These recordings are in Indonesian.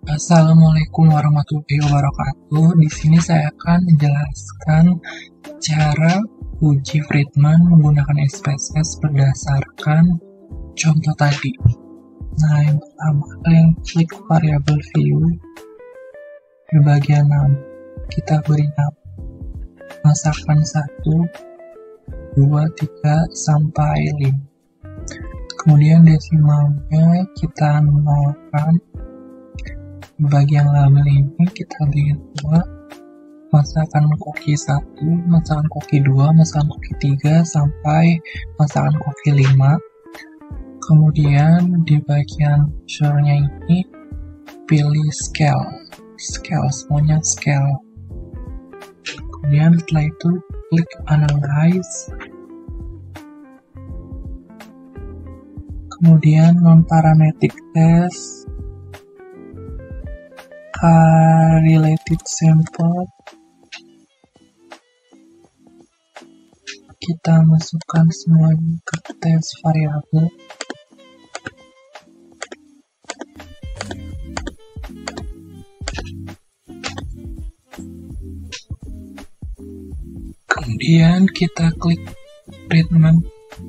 Assalamualaikum warahmatullahi wabarakatuh. Di sini saya akan menjelaskan cara uji Friedman menggunakan SPSS berdasarkan contoh tadi. Nah, yang pertama, kalian klik variabel view. Di bagian nama, kita beri nama masakan 1, 2, 3, sampai 5. Kemudian desimalnya kita nolkan. Di bagian label ini kita beri 2, masakan koki 1, masakan koki 2, masakan koki 3, sampai masakan koki 5. Kemudian di bagian measure-nya ini pilih scale, semuanya scale. Kemudian setelah itu klik analyze. Kemudian non-parametric test, correlated sample, kita masukkan semuanya ke test variabel. Kemudian kita klik Friedman.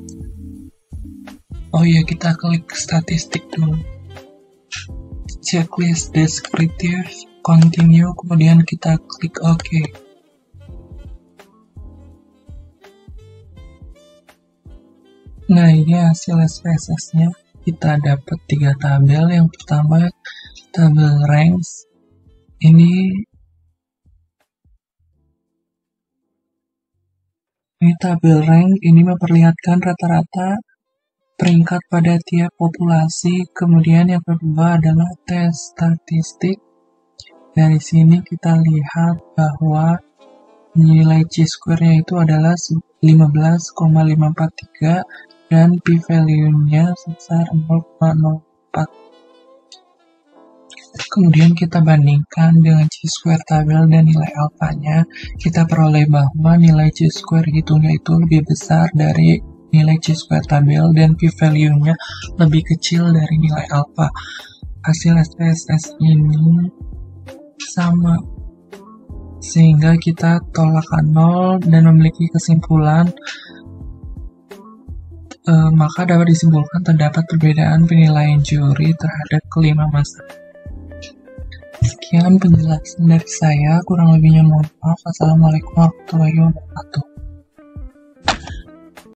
Oh ya, kita klik statistik dulu. Checklist descriptive, continue, kemudian kita klik OK. Nah, ini hasil SPSS-nya. Kita dapat 3 tabel. Yang pertama, tabel ranks. Ini tabel rank, ini memperlihatkan rata-rata peringkat pada tiap populasi. Kemudian yang kedua adalah tes statistik. Dari sini kita lihat bahwa nilai chi-square-nya itu adalah 15,543 dan p-value-nya sebesar 0,04. Kemudian kita bandingkan dengan chi-square tabel dan nilai alfanya. Kita peroleh bahwa nilai chi-square hitungnya itu lebih besar dari nilai chi-square tabel dan p-value-nya lebih kecil dari nilai alfa. Hasil SPSS ini sama, sehingga kita tolakkan 0 dan memiliki kesimpulan, maka dapat disimpulkan terdapat perbedaan penilaian juri terhadap kelima masakan. Sekian penjelasan dari saya, kurang lebihnya mohon maaf. Assalamualaikum warahmatullahi wabarakatuh.